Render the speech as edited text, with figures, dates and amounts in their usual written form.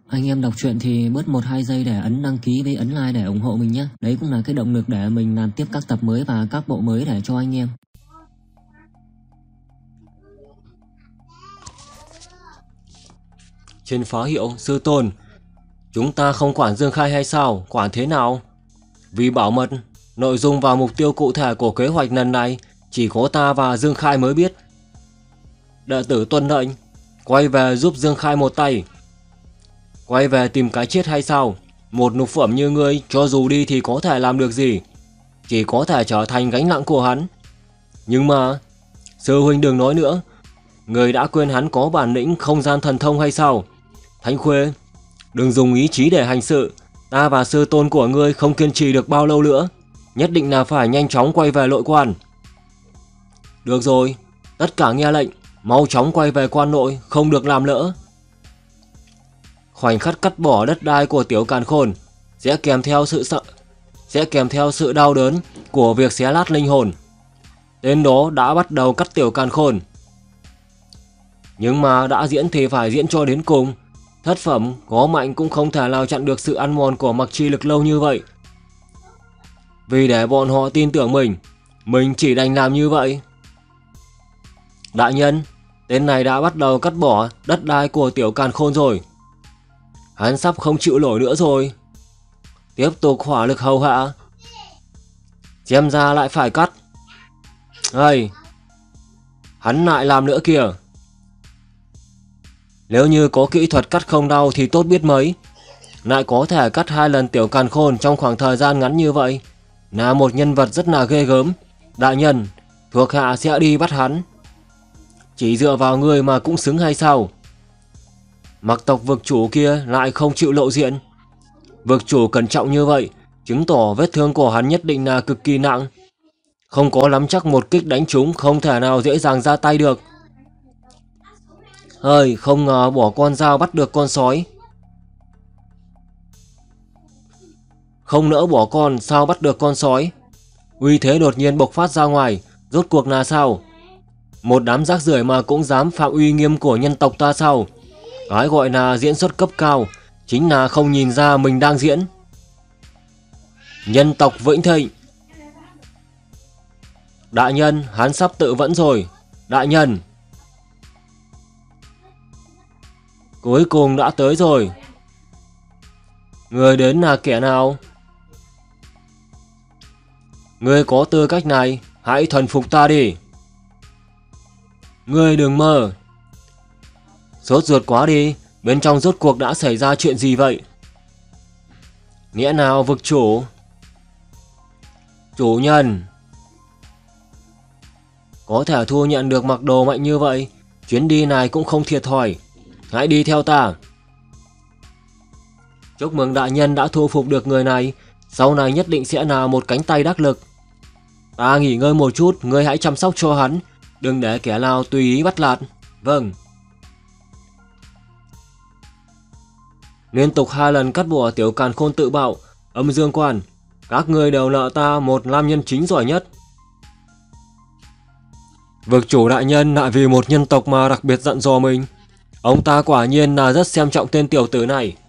Anh em đọc truyện thì bớt 1-2 giây để ấn đăng ký với ấn like để ủng hộ mình nhé. Đấy cũng là cái động lực để mình làm tiếp các tập mới và các bộ mới để cho anh em. Trên phá hiệu, sư tôn, chúng ta không quản Dương Khai hay sao? Quản thế nào? Vì bảo mật, nội dung và mục tiêu cụ thể của kế hoạch lần này chỉ có ta và Dương Khai mới biết. Đệ tử tuân lệnh, quay về giúp Dương Khai một tay. Quay về tìm cái chết hay sao? Một lục phẩm như ngươi cho dù đi thì có thể làm được gì? Chỉ có thể trở thành gánh nặng của hắn. Nhưng mà, sư huynh đừng nói nữa. Người đã quên hắn có bản lĩnh không gian thần thông hay sao? Thánh Khuê, đừng dùng ý chí để hành sự. Ta và sư tôn của ngươi không kiên trì được bao lâu nữa. Nhất định là phải nhanh chóng quay về nội quan. Được rồi, tất cả nghe lệnh. Mau chóng quay về quan nội, không được làm lỡ. Khoảnh khắc cắt bỏ đất đai của Tiểu Càn Khôn sẽ kèm theo sự đau đớn của việc xé nát linh hồn. Tên đó đã bắt đầu cắt Tiểu Càn Khôn. Nhưng mà đã diễn thì phải diễn cho đến cùng. Thất phẩm có mạnh cũng không thể nào chặn được sự ăn mòn của mặc chi lực lâu như vậy. Vì để bọn họ tin tưởng mình chỉ đành làm như vậy. Đại nhân, tên này đã bắt đầu cắt bỏ đất đai của Tiểu Càn Khôn rồi. Hắn sắp không chịu nổi nữa rồi. Tiếp tục hỏa lực hầu hạ. Xem ra lại phải cắt. Ây, hắn lại làm nữa kìa. Nếu như có kỹ thuật cắt không đau thì tốt biết mấy. Lại có thể cắt 2 lần Tiểu Càn Khôn trong khoảng thời gian ngắn như vậy. Là một nhân vật rất là ghê gớm. Đại nhân, thuộc hạ sẽ đi bắt hắn. Chỉ dựa vào người mà cũng xứng hay sao? Mặc tộc vực chủ kia lại không chịu lộ diện. Vực chủ cẩn trọng như vậy, chứng tỏ vết thương của hắn nhất định là cực kỳ nặng. Không có nắm chắc một kích đánh trúng không thể nào dễ dàng ra tay được. Ơi, không ngờ bỏ con dao bắt được con sói. Không nỡ bỏ con, sao bắt được con sói? Uy thế đột nhiên bộc phát ra ngoài, rốt cuộc là sao? Một đám rác rưởi mà cũng dám phạm uy nghiêm của nhân tộc ta sao? Cái gọi là diễn xuất cấp cao chính là không nhìn ra mình đang diễn. Nhân tộc vĩnh thịnh. Đại nhân, hắn sắp tự vẫn rồi. Đại nhân. Cuối cùng đã tới rồi. Người đến là kẻ nào? Ngươi có tư cách này, hãy thuần phục ta đi. Ngươi đừng mơ. Sốt ruột quá đi, bên trong rốt cuộc đã xảy ra chuyện gì vậy? Nghĩa nào vực chủ? Chủ nhân. Có thể thu nhận được mặc đồ mạnh như vậy, chuyến đi này cũng không thiệt thòi. Hãy đi theo ta. Chúc mừng đại nhân đã thu phục được người này, sau này nhất định sẽ là một cánh tay đắc lực. Ta nghỉ ngơi một chút, ngươi hãy chăm sóc cho hắn, đừng để kẻ nào tùy ý bắt nạt. Vâng. Liên tục 2 lần cắt bỏ Tiểu Càn Khôn tự bạo, Âm Dương Quan, các ngươi đều nợ ta một nam nhân chính giỏi nhất. Vực chủ đại nhân lại vì một nhân tộc mà đặc biệt dặn dò mình. Ông ta quả nhiên là rất xem trọng tên tiểu tử này.